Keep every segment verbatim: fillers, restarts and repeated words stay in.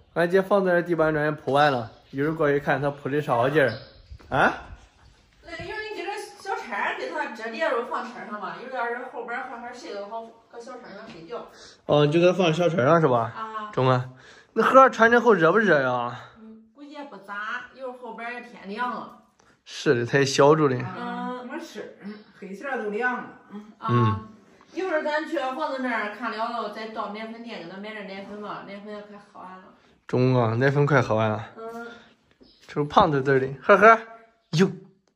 俺姐房子的地板砖也铺完了，一会儿过去看她铺的啥好劲儿。啊？ 那一会儿你给这小铲给它折叠着放车上吧，有点儿后边好好睡个好，搁小车上睡觉。 哦，就给它放小车上是吧？ 啊。 中啊。那盒穿着后热不热呀？ 嗯，估计也不咋，一会儿后边也天凉了。 是的，它也小住的。 嗯， 没事，黑色都凉了。 啊。一会儿咱去房子那儿看了了，再到奶粉店给他买点奶粉吧，奶粉也快喝完了。 中啊，奶粉快喝完了。 嗯。 这是胖墩墩的，呵呵。哟。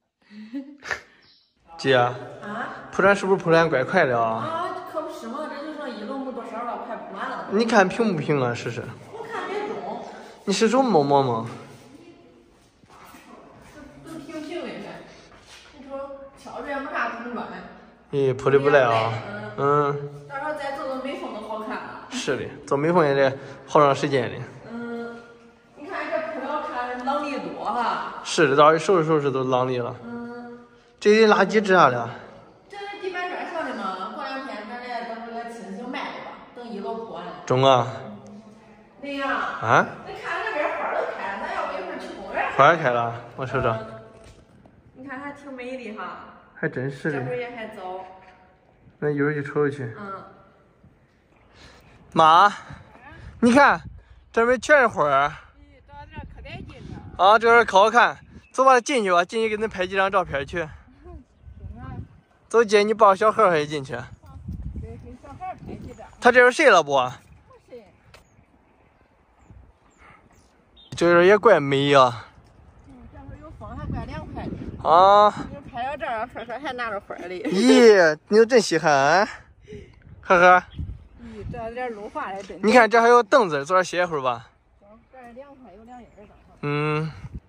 姐。啊。铺砖是不是铺砖怪快的啊？ 啊，可不是嘛，这就剩一楼没多少了，快铺完了。 你看平不平啊？试试。 我看别中。 你是手摸摸吗？ 都都平平的，你说敲着也没啥碰撞。 咦，铺的不赖啊。嗯。 到时候再做做美缝都好看了。 是的，做美缝也得好长时间的。 嗯，你看这铺料看朗利多哈。 是的，到时候收拾收拾都朗利了。 嗯。 这些垃圾值啥的？ 这是地板砖上的嘛，过两天咱来等这个清清卖了吧，等一楼铺完了。 中啊。 对呀。 啊？ 你看那边花都开了，咱要不一会儿去公园？ 花开了，我瞅瞅。 你看还挺美的哈。 还真是的。 这会儿也还早。 那一会儿去瞅瞅去。 嗯。 妈，你看，这边全是花儿。啊，这儿可好看。走吧，进去吧，进去给恁拍几张照片去。走，姐，你抱小孩还进去。他这是谁了不？这人也怪美呀。 嗯，这会儿有风，还怪凉快的。 啊。 你拍到这儿，呵呵还拿着花儿哩。 咦，你都真稀罕，啊，呵呵。 咦，这点路滑的真。 你看这还有凳子，坐这歇一会儿吧。 这儿凉快，有凉意儿的。 嗯。